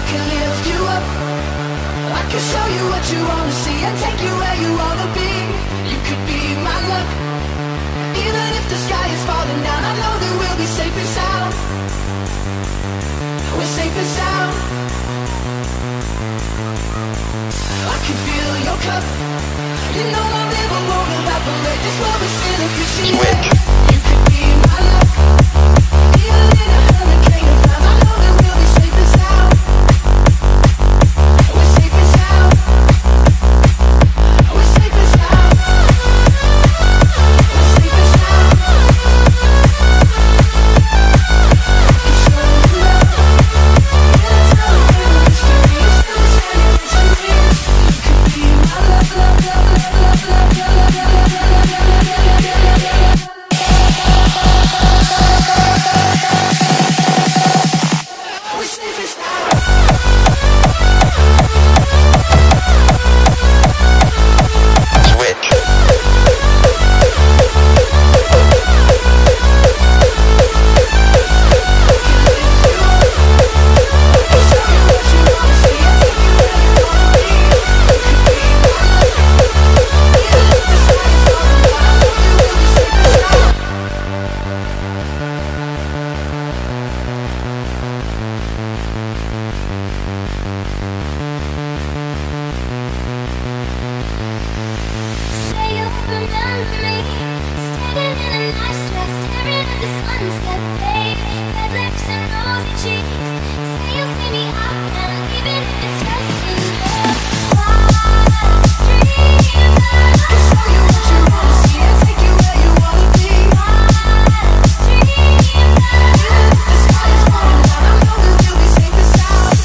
can lift you up, I can show you what you wanna see and take you where you wanna be. You could be my luck. Even if the sky is falling down, I know that we'll be safe and sound. We're safe and sound. I can fill your cup. You know my river won't evaporate. This world is still appreciated. You could be my luck. Even in a hurricane of clouds, I know that we'll be safe and sound. We're safe and sound. We're safe and sound. We're safe and sound. I can show you love. In a tunnel full of mystery, you're still standing next to me. You could be my love, love, love, love, love, love, love, love, love, love, love, love. We're safe and sound. Say you'll remember me, standing in a nice dress, staring at the sunset, babe. Red lips and rosy cheeks. Say you'll see me often, even if it's just in the wild streets. I can show you what you wanna see and take you where you wanna be. Wild streets. Even if the sky is falling down, I know that we'll be safe and sound.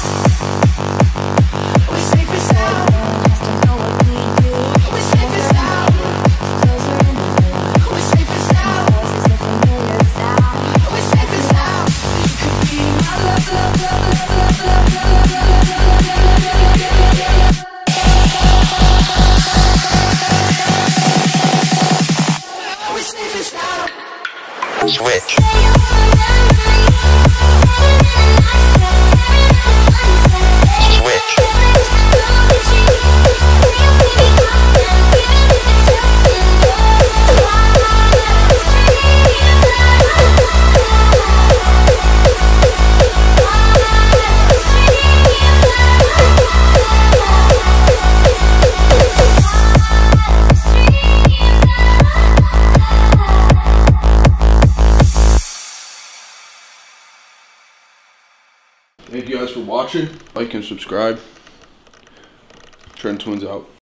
We're safe and sound. Just to know what we do. We're safe and sound. Closer in the room. We're safe and sound. Voices a familiar sound. We're safe and sound. You could be my love, love, love, love, love, love, love, love, love, love, love, love. We're safe and sound. Switch. Say you'll remember me, standing in a nice dress, staring at the sunset, babe. Switch. Red lips and rosy cheeks. Say you'll see me often, even if it's just in the wild Thank you guys for watching. Like and subscribe. Tren Twins out.